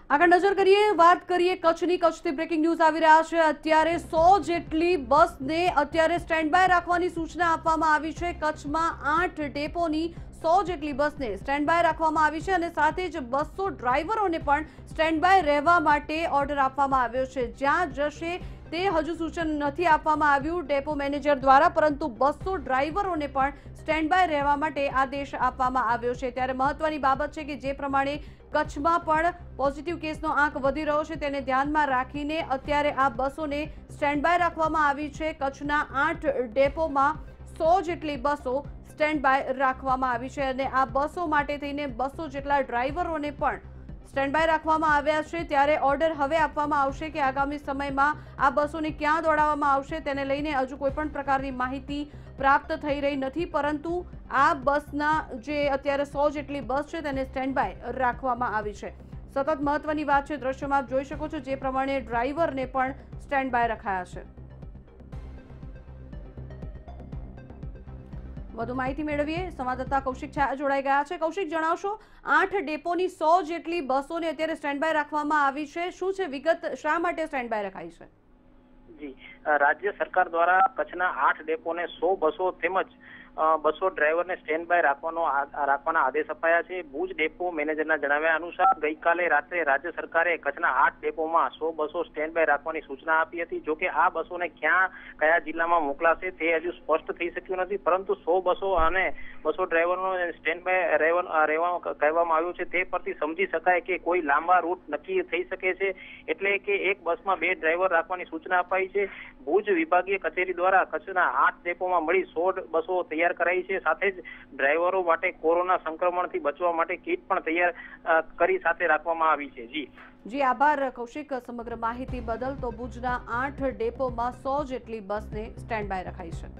આગળ નજર કરીએ, વાત કરીએ કચ્છથી બ્રેકિંગ ન્યૂઝ આવી રહ્યા છે। અત્યારે 100 જેટલી બસને અત્યારે સ્ટેન્ડ બાય રાખવાની સૂચના આપવામાં આવી છે। કચ્છમાં 8 ડેપોની 100 જેટલી બસને સ્ટેન્ડ બાય રાખવામાં આવી છે અને સાથે જ 200 ડ્રાઈવરોને પણ સ્ટેન્ડ બાય રહેવા માટે ઓર્ડર આપવામાં આવ્યો છે। જ્યાં જશે તે હજુ સૂચન નથી આપવામાં આવ્યું ડેપો મેનેજર દ્વારા, પરંતુ 200 ડ્રાઈવરોને પણ સ્ટેન્ડ બાય રહેવા માટે આદેશ આપવામાં આવ્યો છે। ત્યારે મહત્વની બાબત છે કે જે પ્રમાણે કચ્છમાં પણ પોઝિટિવ કેસનો આંક વધી રહ્યો છે તેને ધ્યાનમાં રાખીને અત્યારે આ બસોને સ્ટેન્ડ બાય રાખવામાં આવી છે। કચ્છના 8 ડેપોમાં 100 જેટલી બસો સ્ટેન્ડ બાય રાખવામાં આવી છે અને આ બસો માટે થઈને 200 જેટલા ડ્રાઈવરોને પણ સ્ટેન્ડ બાય રાખવામાં આવ્યા છે। ત્યારે ઓર્ડર હવે આપવામાં આવશે કે આગામી સમયમાં આ બસોને ક્યાં દોડાવવામાં આવશે તેને લઈને હજુ કોઈ પણ પ્રકારની માહિતી પ્રાપ્ત થઈ રહી નથી, પરંતુ આ બસના જે અત્યારે 100 જેટલી બસ છે તેને સ્ટેન્ડ બાય રાખવામાં આવી છે। સતત મહત્વની વાત છે, દ્રશ્યમાં આપ જોઈ શકો છો જે પ્રમાણે ડ્રાઈવરને પણ સ્ટેન્ડ બાય રખાયા છે। વધુ માહિતી મેળવીએ, સંવાદદાતા કૌશિક છાયા જોડાઈ ગયા છે। કૌશિક, જણાવશો 8 ડેપોની 100 જેટલી બસોને અત્યારે સ્ટેન્ડ બાય રાખવામાં આવી છે, શું છે વિગત, શા માટે સ્ટેન્ડ બાય રખાઈ છે? જી, રાજ્ય સરકાર દ્વારા કચ્છના 8 ડેપોને 100 બસો તેમજ 200 ડ્રાઈવરને સ્ટેન્ડ બાય રાખવાના આદેશ અપાયા છે। ભુજ ડેપો મેનેજરના જણાવ્યા અનુસાર ગઈકાલે રાત્રે રાજ્ય સરકારે કચ્છના 8 ડેપોમાં 100 બસો સ્ટેન્ડ બાય રાખવાની સૂચના આપી હતી। જોકે આ બસોને કયા જિલ્લામાં મોકલાશે તે હજુ સ્પષ્ટ થઈ શક્યું નથી, પરંતુ 100 બસો અને 200 ડ્રાઈવરનો સ્ટેન્ડ બાય રહેવા કહેવામાં આવ્યું છે તે પરથી સમજી શકાય કે કોઈ લાંબા રૂટ નક્કી થઈ શકે છે, એટલે કે એક બસમાં 2 ડ્રાઈવર રાખવાની સૂચના અપાઈ છે। ભુજ વિભાગીય કચેરી દ્વારા કચ્છના 8 ડેપોમાં મળી 100 બસો તૈયાર કરાઈ છે। સાથે જ ડ્રાઈવરો માટે કોરોના સંક્રમણથી બચવા માટે કીટ પણ તૈયાર કરી સાથે રાખવામાં આવી છે। જી આભાર કૌશિક સમગ્ર માહિતી બદલ। તો ભુજના 8 ડેપોમાં 100 જેટલી બસને સ્ટેન્ડ બાય રખાઈ છે।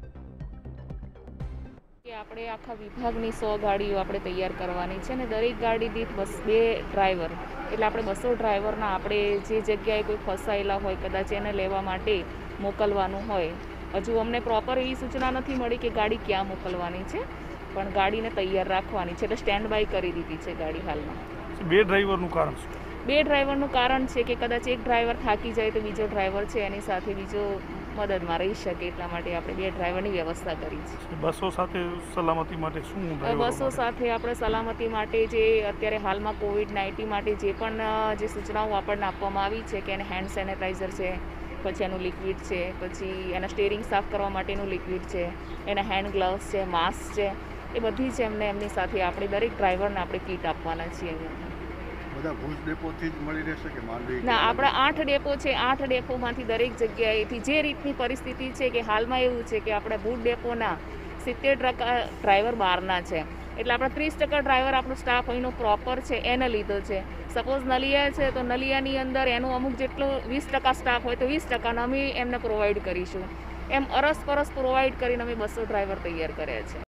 આપણે આખા વિભાગની 100 ગાડીઓ આપણે તૈયાર કરવાની છે અને દરેક ગાડી દીઠ 2 ડ્રાઈવર, એટલે આપણે 200 ડ્રાઈવરના આપણે જે જગ્યાએ કોઈ ફસાયેલા હોય કદાચ એને લેવા માટે મોકલવાનું હોય, હજુ અમને પ્રોપર એવી સૂચના નથી મળી કે ગાડી ક્યાં મોકલવાની છે, પણ ગાડીને તૈયાર રાખવાની છે એટલે સ્ટેન્ડ બાય કરી દીધી છે ગાડી હાલમાં। 2 ડ્રાઈવરનું કારણ શું? 2 ડ્રાઈવરનું કારણ છે કે કદાચ એક ડ્રાઈવર થાકી જાય તો બીજો ડ્રાઈવર છે એની સાથે બીજો મદદમાં રહી શકે, એટલા માટે આપણે 2 ડ્રાઈવરની વ્યવસ્થા કરી છે। બસો સાથે સલામતી માટે શું? બસો સાથે આપણે સલામતી માટે જે અત્યારે હાલમાં COVID-19 માટે જે પણ જે સૂચનાઓ આપણને આપવામાં આવી છે કે એને હેન્ડ સેનેટાઈઝર છે, પછી એનું લિક્વિડ છે, પછી એના સ્ટીયરિંગ સાફ કરવા માટેનું લિક્વિડ છે, એના હેન્ડ ગ્લવ્સ છે, માસ્ક છે, એ બધી જ એમની સાથે આપણે દરેક ડ્રાઈવરને આપણે કીટ આપવાના છીએ। બધા ભુજ ડેપોથી જ મળી રહેશે કે માંડવી? ના, આપણા 8 ડેપો છે, 8 ડેપોમાંથી દરેક જગ્યાએથી જે રીતની પરિસ્થિતિ છે કે હાલમાં એવું છે કે આપણે ભુજ ડેપોના 70% ડ્રાઈવર બહારના છે, એટલે આપણે 30% ડ્રાઈવર આપણો સ્ટાફ અહીંનો પ્રોપર છે એને લીધો છે। સપોઝ નલિયા છે તો નલિયાની અંદર એનું અમુક જેટલો 20% સ્ટાફ હોય તો 20% અમે એમને પ્રોવાઈડ કરીશું, એમ અરસપરસ પ્રોવાઈડ કરીને અમે 200 ડ્રાઈવર તૈયાર કર્યા છે।